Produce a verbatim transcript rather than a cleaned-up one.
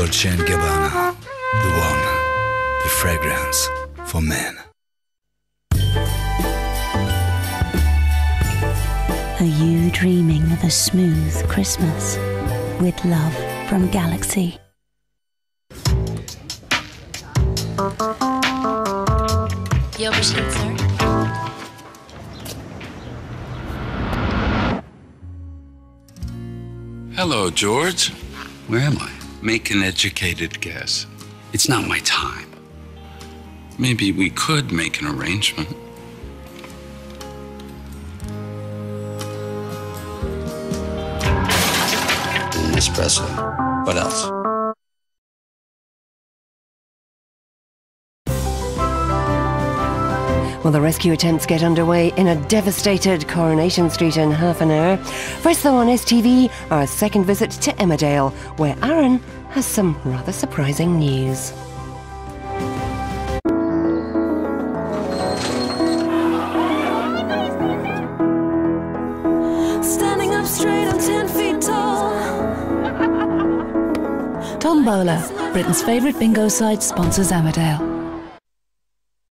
Dolce and Gabbana, the one, the fragrance for men. Are you dreaming of a smooth Christmas with love from Galaxy? Your machine, sir. Hello, George. Where am I? Make an educated guess. It's not my time. Maybe we could make an arrangement. An espresso. What else? Well, the rescue attempts get underway in a devastated Coronation Street in half an hour. First, though, on S T V, our second visit to Emmerdale, where Aaron has some rather surprising news. Standing up straight, I'm ten feet tall. Tombola, Britain's favourite bingo site, sponsors Emmerdale.